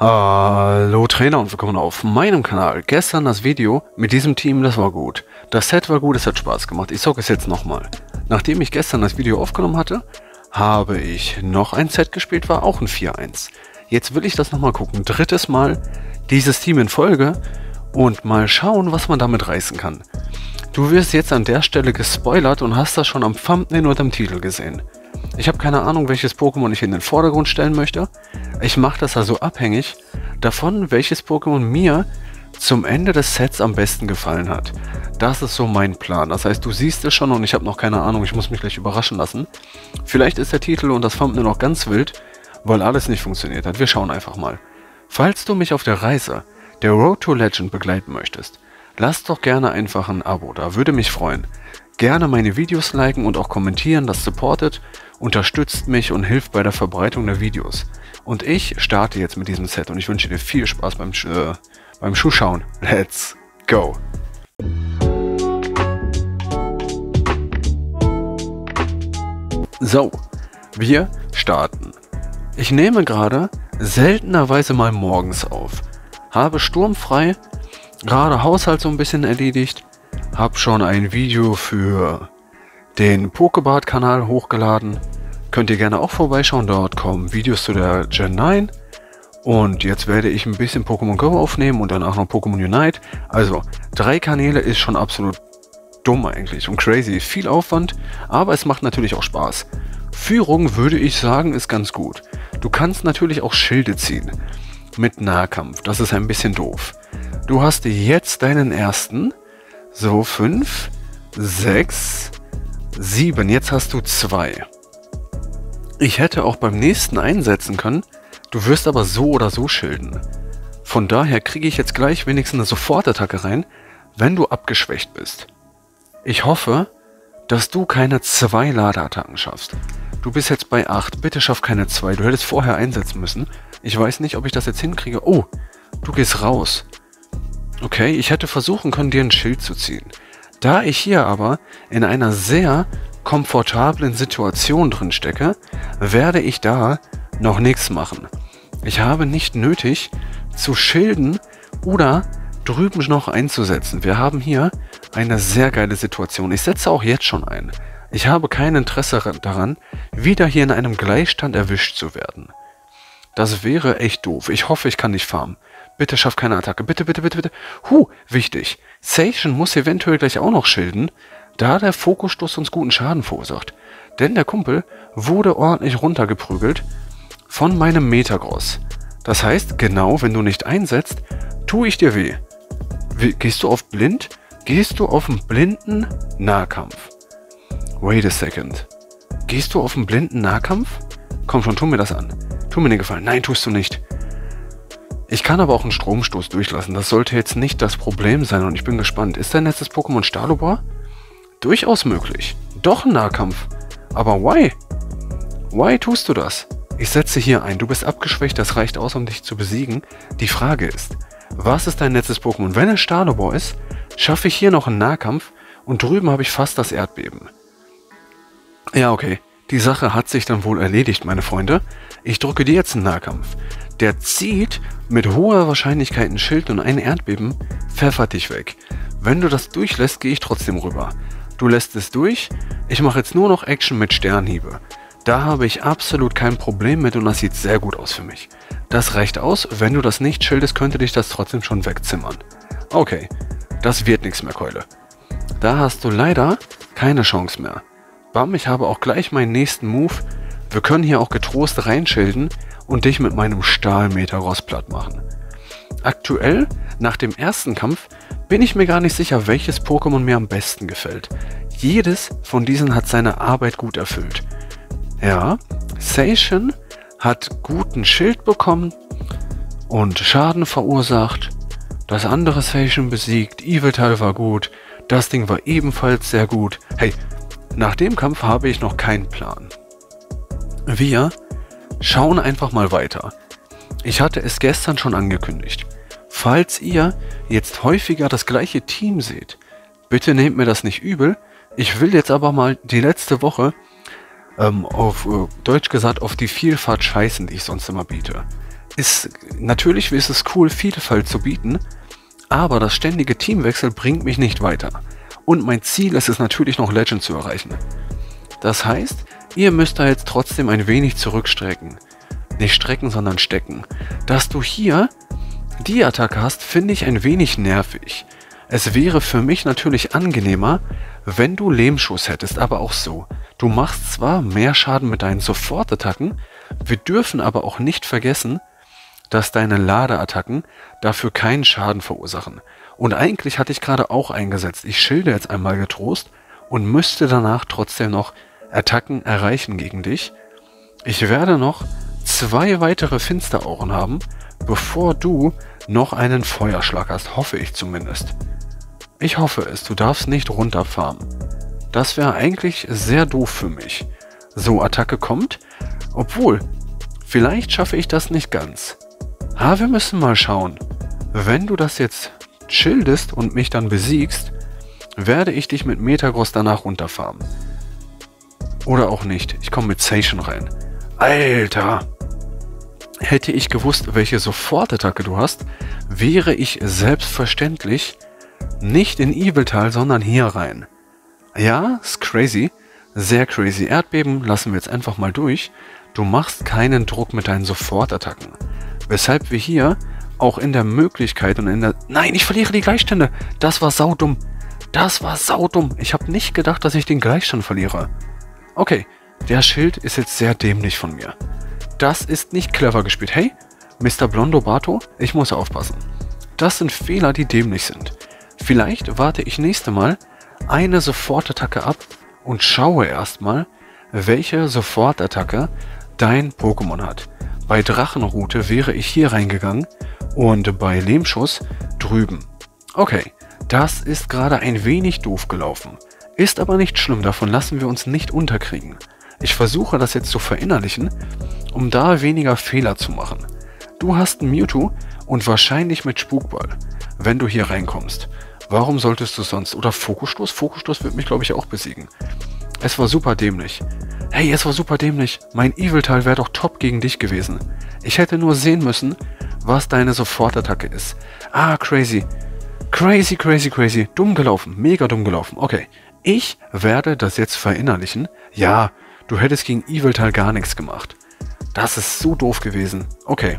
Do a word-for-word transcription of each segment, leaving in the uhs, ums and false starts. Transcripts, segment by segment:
Hallo Trainer und willkommen auf meinem Kanal. Gestern das Video mit diesem Team, das war gut. Das Set war gut, es hat Spaß gemacht. Ich sage es jetzt nochmal. Nachdem ich gestern das Video aufgenommen hatte, habe ich noch ein Set gespielt, war auch ein vier eins. Jetzt will ich das nochmal gucken. Drittes Mal dieses Team in Folge und mal schauen, was man damit reißen kann. Du wirst jetzt an der Stelle gespoilert und hast das schon am Thumbnail oder am Titel gesehen. Ich habe keine Ahnung, welches Pokémon ich in den Vordergrund stellen möchte. Ich mache das also abhängig davon, welches Pokémon mir zum Ende des Sets am besten gefallen hat. Das ist so mein Plan. Das heißt, du siehst es schon und ich habe noch keine Ahnung. Ich muss mich gleich überraschen lassen. Vielleicht ist der Titel und das Thumbnail noch ganz wild, weil alles nicht funktioniert hat. Wir schauen einfach mal. Falls du mich auf der Reise der Road to Legend begleiten möchtest, lass doch gerne einfach ein Abo da. Würde mich freuen. Gerne meine Videos liken und auch kommentieren, das supportet, unterstützt mich und hilft bei der Verbreitung der Videos. Und ich starte jetzt mit diesem Set und ich wünsche dir viel Spaß beim, äh, beim Schuhschauen. Let's go! So, wir starten. Ich nehme gerade seltenerweise mal morgens auf. Habe sturmfrei, gerade Haushalt so ein bisschen erledigt. Hab schon ein Video für den Pokebart-Kanal hochgeladen. Könnt ihr gerne auch vorbeischauen, dort kommen Videos zu der Gen neun. Und jetzt werde ich ein bisschen Pokémon Go aufnehmen und danach noch Pokémon Unite. Also, drei Kanäle ist schon absolut dumm eigentlich und crazy. Viel Aufwand, aber es macht natürlich auch Spaß. Führung, würde ich sagen, ist ganz gut. Du kannst natürlich auch Schilde ziehen mit Nahkampf. Das ist ein bisschen doof. Du hast jetzt deinen ersten... So, fünf, sechs, sieben. Jetzt hast du zwei. Ich hätte auch beim nächsten einsetzen können. Du wirst aber so oder so schilden. Von daher kriege ich jetzt gleich wenigstens eine Sofortattacke rein, wenn du abgeschwächt bist. Ich hoffe, dass du keine zwei Ladeattacken schaffst. Du bist jetzt bei acht. Bitte schaff keine zwei. Du hättest vorher einsetzen müssen. Ich weiß nicht, ob ich das jetzt hinkriege. Oh, du gehst raus. Okay, ich hätte versuchen können, dir ein Schild zu ziehen. Da ich hier aber in einer sehr komfortablen Situation drin stecke, werde ich da noch nichts machen. Ich habe nicht nötig zu schilden oder drüben noch einzusetzen. Wir haben hier eine sehr geile Situation. Ich setze auch jetzt schon ein. Ich habe kein Interesse daran, wieder hier in einem Gleichstand erwischt zu werden. Das wäre echt doof. Ich hoffe, ich kann nicht farmen. Bitte schaff keine Attacke. Bitte, bitte, bitte, bitte. Huh, wichtig. Zacian muss eventuell gleich auch noch schilden, da der Fokusstoß uns guten Schaden verursacht. Denn der Kumpel wurde ordentlich runtergeprügelt von meinem Metagross. Das heißt, genau, wenn du nicht einsetzt, tue ich dir weh. Wie, gehst du auf blind? Gehst du auf einen blinden Nahkampf? Wait a second. Gehst du auf einen blinden Nahkampf? Komm schon, tu mir das an. Tu mir den Gefallen. Nein, tust du nicht. Ich kann aber auch einen Stromstoß durchlassen. Das sollte jetzt nicht das Problem sein und ich bin gespannt. Ist dein letztes Pokémon Stahlobor? Durchaus möglich. Doch ein Nahkampf. Aber why? Why tust du das? Ich setze hier ein. Du bist abgeschwächt, das reicht aus, um dich zu besiegen. Die Frage ist, was ist dein letztes Pokémon? Wenn es Stahlobor ist, schaffe ich hier noch einen Nahkampf und drüben habe ich fast das Erdbeben. Ja, okay. Die Sache hat sich dann wohl erledigt, meine Freunde. Ich drücke dir jetzt einen Nahkampf. Der zieht mit hoher Wahrscheinlichkeit ein Schild und ein Erdbeben pfeffert dich weg. Wenn du das durchlässt, gehe ich trotzdem rüber. Du lässt es durch. Ich mache jetzt nur noch Action mit Sternhiebe. Da habe ich absolut kein Problem mit und das sieht sehr gut aus für mich. Das reicht aus. Wenn du das nicht schildest, könnte dich das trotzdem schon wegzimmern. Okay, das wird nichts mehr, Keule. Da hast du leider keine Chance mehr. Bam, ich habe auch gleich meinen nächsten Move. Wir können hier auch getrost reinschilden und dich mit meinem Stahl-Metagross platt machen. Aktuell, nach dem ersten Kampf, bin ich mir gar nicht sicher, welches Pokémon mir am besten gefällt. Jedes von diesen hat seine Arbeit gut erfüllt. Ja, Zacian hat guten Schild bekommen und Schaden verursacht. Das andere Zacian besiegt, Yveltal war gut, das Ding war ebenfalls sehr gut. Hey, nach dem Kampf habe ich noch keinen Plan. Wir schauen einfach mal weiter. Ich hatte es gestern schon angekündigt. Falls ihr jetzt häufiger das gleiche Team seht, bitte nehmt mir das nicht übel. Ich will jetzt aber mal die letzte Woche ähm, auf äh, Deutsch gesagt auf die Vielfalt scheißen, die ich sonst immer biete. ist, natürlich ist es cool, Vielfalt zu bieten, aber das ständige Teamwechsel bringt mich nicht weiter. Und mein Ziel ist es natürlich noch Legend zu erreichen. Das heißt, ihr müsst da jetzt trotzdem ein wenig zurückstrecken. Nicht strecken, sondern stecken. Dass du hier die Attacke hast, finde ich ein wenig nervig. Es wäre für mich natürlich angenehmer, wenn du Lehmschuss hättest, aber auch so. Du machst zwar mehr Schaden mit deinen Sofortattacken, wir dürfen aber auch nicht vergessen, dass deine Ladeattacken dafür keinen Schaden verursachen. Und eigentlich hatte ich gerade auch eingesetzt. Ich schilde jetzt einmal getrost und müsste danach trotzdem noch Attacken erreichen gegen dich. Ich werde noch zwei weitere Finsteraugen haben, bevor du noch einen Feuerschlag hast, hoffe ich zumindest. Ich hoffe es, du darfst nicht runterfarmen. Das wäre eigentlich sehr doof für mich. So, Attacke kommt, obwohl, vielleicht schaffe ich das nicht ganz. Ah, wir müssen mal schauen. Wenn du das jetzt schildest und mich dann besiegst, werde ich dich mit Metagross danach runterfarmen. Oder auch nicht. Ich komme mit Zacian rein. Alter! Hätte ich gewusst, welche Sofortattacke du hast, wäre ich selbstverständlich nicht in Yveltal, sondern hier rein. Ja, ist crazy. Sehr crazy. Erdbeben lassen wir jetzt einfach mal durch. Du machst keinen Druck mit deinen Sofortattacken. Weshalb wir hier auch in der Möglichkeit und in der... Nein, ich verliere die Gleichstände. Das war saudumm. Das war saudumm. Ich habe nicht gedacht, dass ich den Gleichstand verliere. Okay, der Schild ist jetzt sehr dämlich von mir. Das ist nicht clever gespielt. Hey, Mister Blondobato, ich muss aufpassen. Das sind Fehler, die dämlich sind. Vielleicht warte ich nächste Mal eine Sofortattacke ab und schaue erstmal, welche Sofortattacke dein Pokémon hat. Bei Drachenrute wäre ich hier reingegangen und bei Lehmschuss drüben. Okay, das ist gerade ein wenig doof gelaufen. Ist aber nicht schlimm, davon lassen wir uns nicht unterkriegen. Ich versuche das jetzt zu verinnerlichen, um da weniger Fehler zu machen. Du hast einen Mewtwo und wahrscheinlich mit Spukball, wenn du hier reinkommst. Warum solltest du sonst? Oder Fokusstoß? Fokusstoß wird mich, glaube ich, auch besiegen. Es war super dämlich. Hey, es war super dämlich. Mein Yveltal wäre doch top gegen dich gewesen. Ich hätte nur sehen müssen, was deine Sofortattacke ist. Ah, crazy. Crazy, crazy, crazy. Dumm gelaufen. Mega dumm gelaufen. Okay. Ich werde das jetzt verinnerlichen. Ja, du hättest gegen Yveltal gar nichts gemacht. Das ist so doof gewesen. Okay.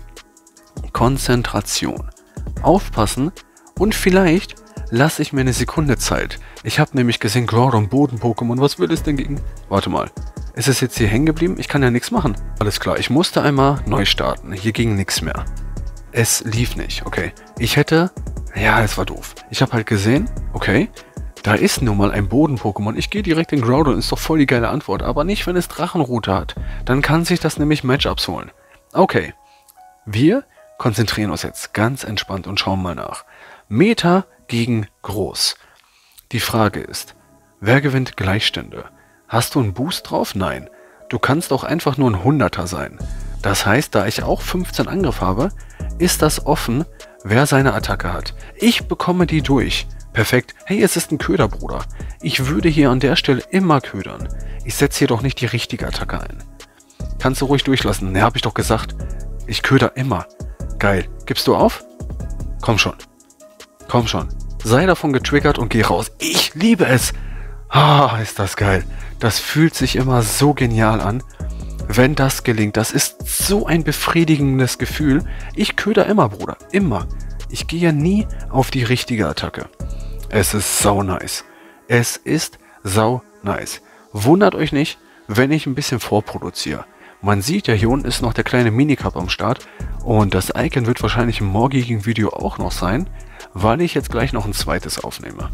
Konzentration. Aufpassen und vielleicht lasse ich mir eine Sekunde Zeit. Ich habe nämlich gesehen, Groudon, Boden-Pokémon, was will es denn gegen... Warte mal, ist es jetzt hier hängen geblieben? Ich kann ja nichts machen. Alles klar, ich musste einmal neu starten. Hier ging nichts mehr. Es lief nicht, okay. Ich hätte... Ja, es war doof. Ich habe halt gesehen, okay, da ist nun mal ein Boden-Pokémon. Ich gehe direkt in Groudon, ist doch voll die geile Antwort. Aber nicht, wenn es Drachenrute hat. Dann kann sich das nämlich Matchups holen. Okay, wir konzentrieren uns jetzt ganz entspannt und schauen mal nach. Meta gegen Groß. Die Frage ist, wer gewinnt Gleichstände? Hast du einen Boost drauf? Nein. Du kannst auch einfach nur ein Hunderter sein. Das heißt, da ich auch fünfzehn Angriff habe, ist das offen, wer seine Attacke hat. Ich bekomme die durch. Perfekt. Hey, es ist ein Köder, Bruder. Ich würde hier an der Stelle immer ködern. Ich setze hier doch nicht die richtige Attacke ein. Kannst du ruhig durchlassen. Ne, hab ich doch gesagt. Ich köder immer. Geil. Gibst du auf? Komm schon. Komm schon. Sei davon getriggert und geh raus. Ich liebe es. Ah, ist das geil. Das fühlt sich immer so genial an, wenn das gelingt. Das ist so ein befriedigendes Gefühl. Ich köder immer, Bruder. Immer. Ich gehe nie auf die richtige Attacke. Es ist sau nice. Es ist sau nice. Wundert euch nicht, wenn ich ein bisschen vorproduziere. Man sieht ja, hier unten ist noch der kleine Minicup am Start. Und das Icon wird wahrscheinlich im morgigen Video auch noch sein, weil ich jetzt gleich noch ein zweites aufnehme.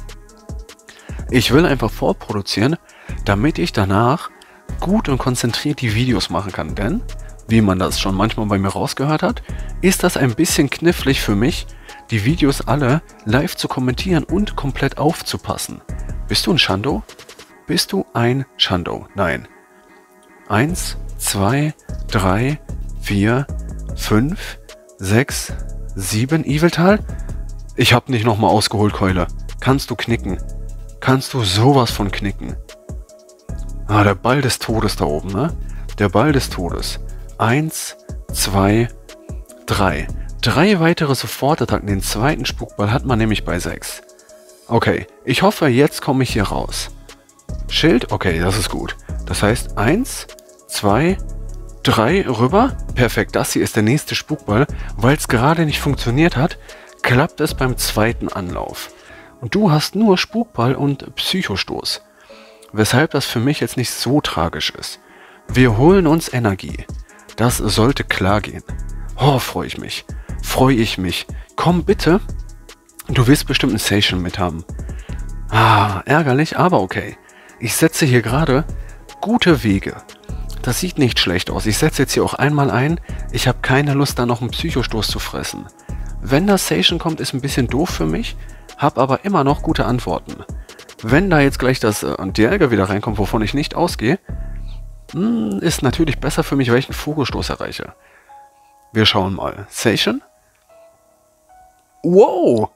Ich will einfach vorproduzieren, damit ich danach gut und konzentriert die Videos machen kann. Denn, wie man das schon manchmal bei mir rausgehört hat, ist das ein bisschen knifflig für mich, die Videos alle live zu kommentieren und komplett aufzupassen. Bist du ein Shando? Bist du ein Shando? Nein. Eins, zwei, drei, vier, fünf, sechs, sieben. Yveltal? Ich hab nicht nochmal ausgeholt, Keule. Kannst du knicken? Kannst du sowas von knicken? Ah, der Ball des Todes da oben, ne? Der Ball des Todes. Eins, zwei, drei. Drei weitere Sofortattacken. Den zweiten Spukball hat man nämlich bei sechs. Okay, ich hoffe, jetzt komme ich hier raus. Schild, okay, das ist gut. Das heißt, eins, zwei, drei rüber. Perfekt, das hier ist der nächste Spukball. Weil es gerade nicht funktioniert hat, klappt es beim zweiten Anlauf. Und du hast nur Spukball und Psychostoß. Weshalb das für mich jetzt nicht so tragisch ist. Wir holen uns Energie. Das sollte klar gehen. Oh, freue ich mich. Freue ich mich. Komm bitte. Du willst bestimmt ein Station mit haben. Ah, ärgerlich, aber okay. Ich setze hier gerade gute Wege. Das sieht nicht schlecht aus. Ich setze jetzt hier auch einmal ein. Ich habe keine Lust, da noch einen Psychostoß zu fressen. Wenn das Station kommt, ist ein bisschen doof für mich. Habe aber immer noch gute Antworten. Wenn da jetzt gleich das äh, Dialga wieder reinkommt, wovon ich nicht ausgehe, mh, ist natürlich besser für mich, weil ich einen Vogelstoß erreiche. Wir schauen mal. Station? Wow!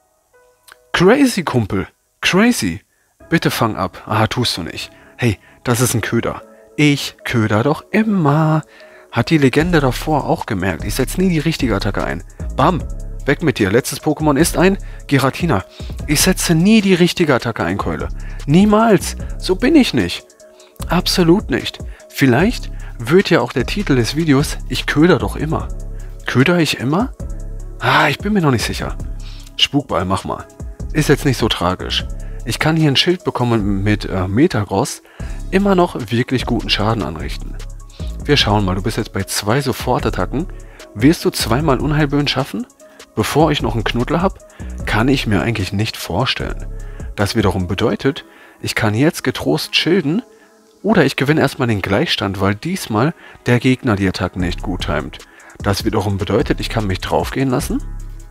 Crazy, Kumpel. Crazy. Bitte fang ab. Ah, tust du nicht. Hey, das ist ein Köder. Ich köder doch immer. Hat die Legende davor auch gemerkt. Ich setze nie die richtige Attacke ein. Bam. Weg mit dir. Letztes Pokémon ist ein Giratina. Ich setze nie die richtige Attacke ein, Keule. Niemals. So bin ich nicht. Absolut nicht. Vielleicht wird ja auch der Titel des Videos Ich köder doch immer. Köder ich immer? Ah, ich bin mir noch nicht sicher. Spukball, mach mal. Ist jetzt nicht so tragisch. Ich kann hier ein Schild bekommen mit äh, Metagross. Immer noch wirklich guten Schaden anrichten. Wir schauen mal. Du bist jetzt bei zwei Sofortattacken. Wirst du zweimal Unheilböen schaffen? Bevor ich noch einen Knuddler habe, kann ich mir eigentlich nicht vorstellen. Das wiederum bedeutet, ich kann jetzt getrost schilden oder ich gewinne erstmal den Gleichstand, weil diesmal der Gegner die Attacken nicht gut timet. Das wiederum bedeutet, ich kann mich draufgehen lassen.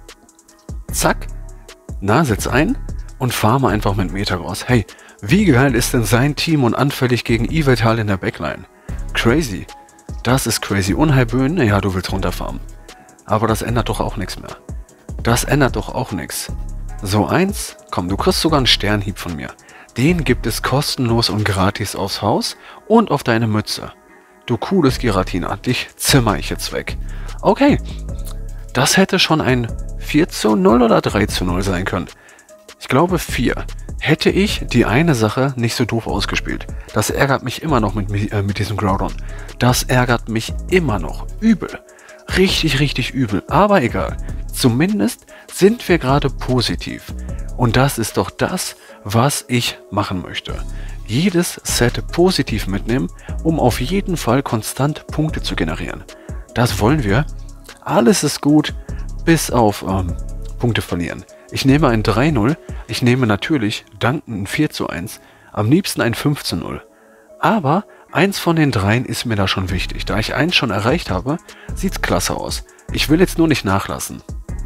Zack. Na, setz ein und farme einfach mit Metagross. Hey, wie geil ist denn sein Team und anfällig gegen Yveltal in der Backline? Crazy. Das ist crazy. Unheilböen, ja, du willst runterfarmen. Aber das ändert doch auch nichts mehr. Das ändert doch auch nichts. So, eins. Komm, du kriegst sogar einen Sternhieb von mir. Den gibt es kostenlos und gratis aufs Haus und auf deine Mütze. Du cooles Giratina, dich zimmer ich jetzt weg. Okay. Das hätte schon ein vier zu null oder drei zu null sein können. Ich glaube vier. Hätte ich die eine Sache nicht so doof ausgespielt. Das ärgert mich immer noch mit, äh, mit diesem Groudon. Das ärgert mich immer noch. Übel. Richtig, richtig übel. Aber egal. Zumindest sind wir gerade positiv. Und das ist doch das, was ich machen möchte. Jedes Set positiv mitnehmen, um auf jeden Fall konstant Punkte zu generieren. Das wollen wir. Alles ist gut, bis auf ähm, Punkte verlieren. Ich nehme ein drei null. Ich nehme natürlich dankend ein vier zu eins. Am liebsten ein fünf zu null. Aber eins von den dreien ist mir da schon wichtig. Da ich eins schon erreicht habe, sieht's klasse aus. Ich will jetzt nur nicht nachlassen.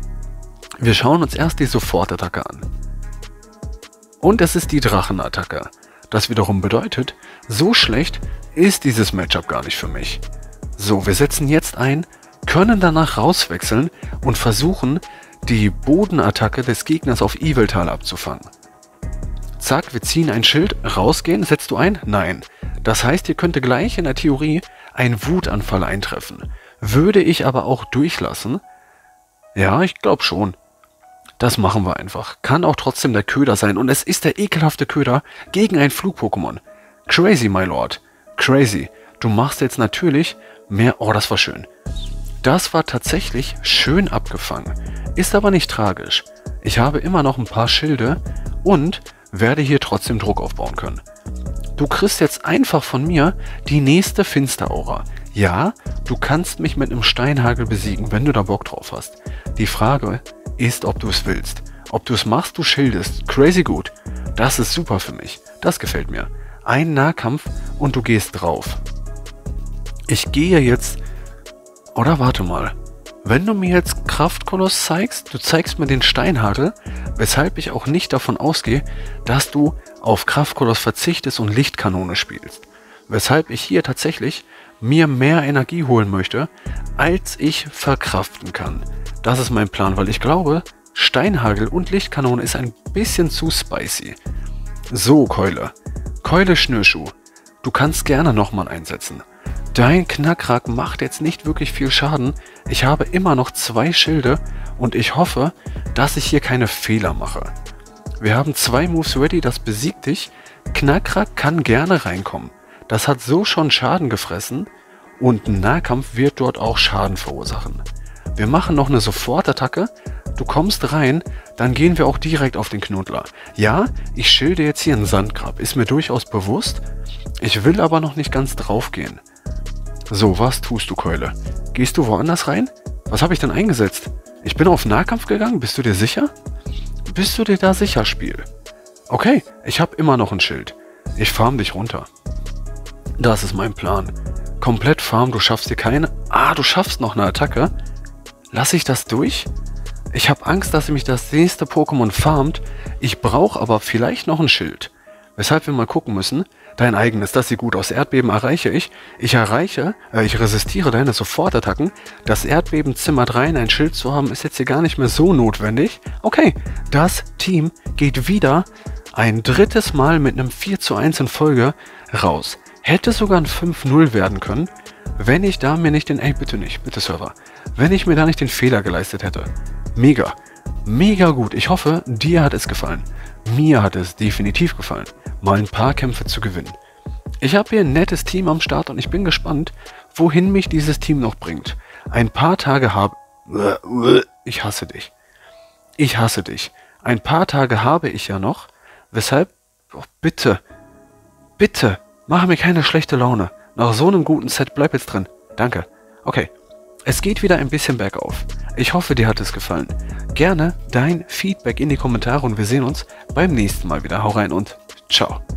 Wir schauen uns erst die Sofortattacke an. Und es ist die Drachenattacke. Das wiederum bedeutet, so schlecht ist dieses Matchup gar nicht für mich. So, wir setzen jetzt ein, können danach rauswechseln und versuchen, die Bodenattacke des Gegners auf Yveltal abzufangen. Zack, wir ziehen ein Schild, rausgehen, setzt du ein? Nein. Das heißt, hier könnte gleich in der Theorie ein Wutanfall eintreffen. Würde ich aber auch durchlassen? Ja, ich glaube schon. Das machen wir einfach. Kann auch trotzdem der Köder sein. Und es ist der ekelhafte Köder gegen ein Flug-Pokémon. Crazy, my lord. Crazy. Du machst jetzt natürlich mehr... Oh, das war schön. Das war tatsächlich schön abgefangen. Ist aber nicht tragisch. Ich habe immer noch ein paar Schilde und werde hier trotzdem Druck aufbauen können. Du kriegst jetzt einfach von mir die nächste Finsteraura. Ja, du kannst mich mit einem Steinhagel besiegen, wenn du da Bock drauf hast. Die Frage ist, ob du es willst. Ob du es machst, du schildest. Crazy gut. Das ist super für mich. Das gefällt mir. Ein Nahkampf und du gehst drauf. Ich gehe jetzt... Oder warte mal. Wenn du mir jetzt Kraftkoloss zeigst, du zeigst mir den Steinhagel, weshalb ich auch nicht davon ausgehe, dass du auf Kraftkoloss verzichtest und Lichtkanone spielst. Weshalb ich hier tatsächlich mir mehr Energie holen möchte, als ich verkraften kann. Das ist mein Plan, weil ich glaube, Steinhagel und Lichtkanone ist ein bisschen zu spicy. So, Keule. Keule Schnürschuh. Du kannst gerne nochmal einsetzen. Dein Knackrack macht jetzt nicht wirklich viel Schaden. Ich habe immer noch zwei Schilde und ich hoffe, dass ich hier keine Fehler mache. Wir haben zwei Moves ready, das besiegt dich. Knackrack kann gerne reinkommen. Das hat so schon Schaden gefressen und ein Nahkampf wird dort auch Schaden verursachen. Wir machen noch eine Sofortattacke. Du kommst rein, dann gehen wir auch direkt auf den Knuddler. Ja, ich schilde jetzt hier einen Sandgrab, ist mir durchaus bewusst. Ich will aber noch nicht ganz drauf gehen. So, was tust du, Keule? Gehst du woanders rein? Was habe ich denn eingesetzt? Ich bin auf Nahkampf gegangen, bist du dir sicher? Bist du dir da sicher, Spiel? Okay, ich habe immer noch ein Schild. Ich farm dich runter. Das ist mein Plan. Komplett farm, du schaffst dir keine... Ah, du schaffst noch eine Attacke. Lass ich das durch? Ich habe Angst, dass mich das nächste Pokémon farmt. Ich brauche aber vielleicht noch ein Schild. Weshalb wir mal gucken müssen. Dein eigenes, das sieht gut aus. Erdbeben erreiche ich. Ich erreiche, äh, ich resistiere deine Sofortattacken. Das Erdbeben zimmert rein. Ein Schild zu haben ist jetzt hier gar nicht mehr so notwendig. Okay, das Team geht wieder ein drittes Mal mit einem vier zu eins in Folge raus. Hätte sogar ein fünf null werden können, wenn ich da mir nicht den... Ey, bitte nicht, bitte Server. Wenn ich mir da nicht den Fehler geleistet hätte. Mega. Mega gut. Ich hoffe, dir hat es gefallen. Mir hat es definitiv gefallen, mal ein paar Kämpfe zu gewinnen. Ich habe hier ein nettes Team am Start und ich bin gespannt, wohin mich dieses Team noch bringt. Ein paar Tage habe... Ich hasse dich. Ich hasse dich. Ein paar Tage habe ich ja noch. Weshalb... Oh, bitte. Bitte. Mache mir keine schlechte Laune. Nach so einem guten Set bleib jetzt drin. Danke. Okay. Es geht wieder ein bisschen bergauf. Ich hoffe, dir hat es gefallen. Gerne dein Feedback in die Kommentare und wir sehen uns beim nächsten Mal wieder. Hau rein und ciao.